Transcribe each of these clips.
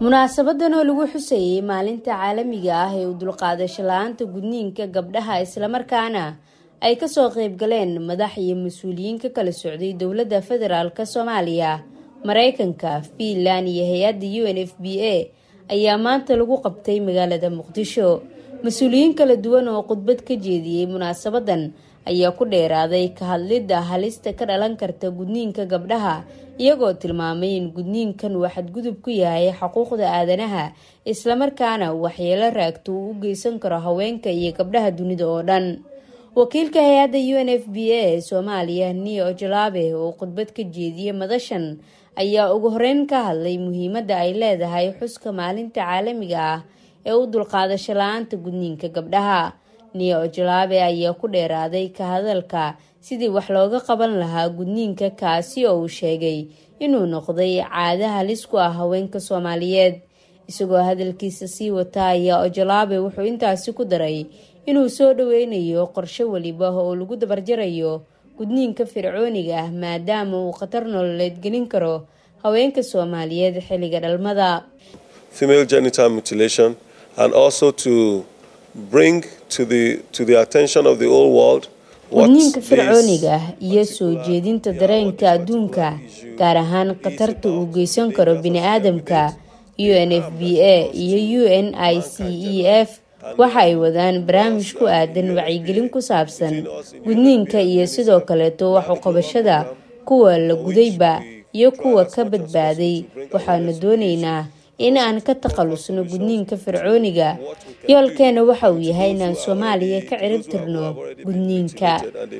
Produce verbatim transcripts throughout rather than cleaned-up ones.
munaasabadan oo lagu xusayay maalinta caalamiga ah ee u dulqaadasho la'aanta gudniinka gabdhaha isla markaana ay ka soo qayb galeen madax iyo mas'uuliyiin ka kala socday dowladda federaalka Soomaaliya, Mareykanka, Finland iyo hay'adda U N F P A ayaa maanta lagu qabtay magaalada Muqdisho. Mas'uuliyiin kala duwan oo khudbad ka jeediyay munaasabadan ayaa ku dheeraaday ka hadlidda halista ka dhalan karta gudniinka gabdhaha, iyagoo tilmaamay in gudniinkan uu xadgudub ku yahay xuquuqda aadanaha isla markaana waxyeelo raagto uu u geysan karo haweenka iyo gabdhaha dunida oo dhan. Wakiilka hay'adda U N F P A ee Soomaaliya, Nia Ojalabe, oo khudbad ka jeediyay madashan ayaa ugu horeyn ka hadlay muhiimadda ay leedahay xuska maalinta caalamiga ah ee u dulqaadasho la'aanta gudniinka gabdhaha. Nia Ojalabe ayaa ku dheeraaday ka hadalka sidii wax looga qaban lahaa gudniinka, kaasi oo uu sheegay inuu noqday caado halis ku ah haweenka Soomaaliyeed. Isagoo hadalkiisa sii wata ayaa Ojalabe wuxuu intaasi ku daray inuu soo dhaweynayo qorshe waliba oo lagu dabarjarayo gudniinka fircooniga ah maadaama uu khatar nololeed gelin karo haweenka Soomaaliyeed xilliga dhalmada. Female genital mutilation, and also to bring to the to the attention of the whole world gudniinka fircooniga iyo soo jeedinta dareenka adduunka, gaar ahaan khatarta uu geysan karo bini'aadamka. U N F P A iyo U N I C E F waxa ay wadaan barnaamij ku aadan wacyigelin ku saabsan gudniinka iyo sidoo kaleeto wax u qabashada kuwa la gudayba iyo kuwa ka badbaaday. Waxaanu doonaynaa in aan ka takhalusno gudniinka fircooniga. Yoolkeena waxa uu yahay inaan Soomaaliya ka cirib tirno gudniinka.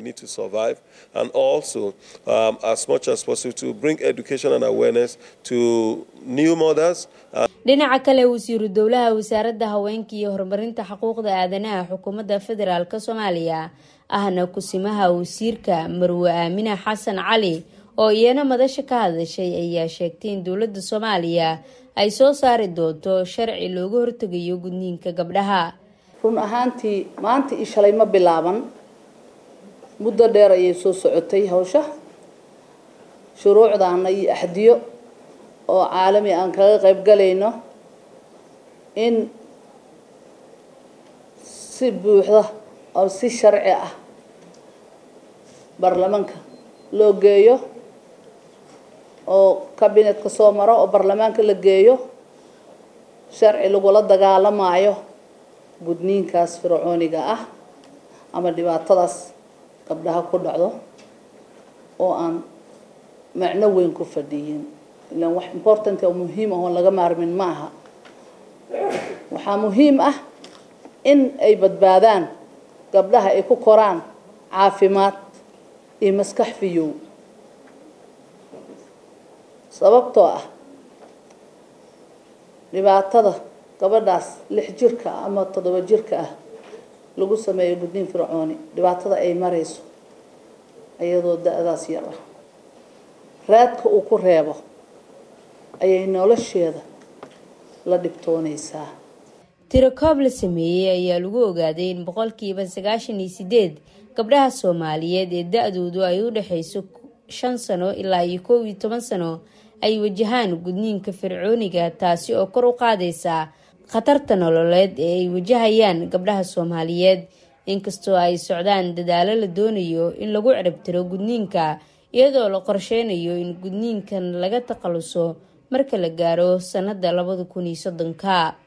And also um, as much as possible to bring education and awareness to new mothers. Dhinaca kale, wasiiru dowlaha wasaaradda haweenka iyo horumarinta xuquuqda aadanaha xukuumadda federaalka Soomaaliya ahna kusimaha wasiirka Marwe Aamina Xasan Cali oo iyana madasha ka hadashay ayaa sheegtay in dowladda Soomaaliya ay soo saari doonto sharci looga hortagayo gudniinka gabdhaha. Run ahaantii maanta i shalay ma bilaaban, muddo dheer ayay soo socotay hawsha. Shuruucdaana iyo axdiyo oo caalami aan kaga qayb galayno in si buuxda oo si sharci ah baarlamaanka loo geeyo oo kabinetka soo maro oo baarlamaanka la geeyo sharci lagula dagaalamayo gudniinkaas fircooniga ah ama dhibaatadaas gabdhaha ku dhacdo oo aan macno weyn ku fadhiyin. ilaan wax important oo muhiim ah oo laga maarmin ma aha. waxaa muhiim ah in ay badbaadaan gabdhaha ay ku koraan caafimaad iyo maskax fiyow, sababtoo ah dhibaatada gabadhaas lix jirka ama toddoba jirka ah lagu sameeyo gudniin fircooni, dhibaatada ay marayso ayadoo da'daas yar ah, raadka uu ku reebo ayay nolosheeda la dhibtoonaysaa. Tiro koob la sameeyay ayaa lagu ogaaday in boqolkiiba sagaashan iyo sideed gabdhaha Soomaaliyeed ee da'doodu ay u dhaxayso shan sano ilaa iyo kow iyo toban sano ay wajahaan gudniinka fircooniga, taasi oo kor u qaadaysa khatarta nololeed ee ay wajahayaan gabdhaha Soomaaliyeed. Inkastoo ay socdaan dadaalo la doonayo in lagu cirib tiro gudniinka, iyadoo la qorsheynayo in gudniinkan laga takhaluso marka la gaaro sanada labada kun iyo soddonka.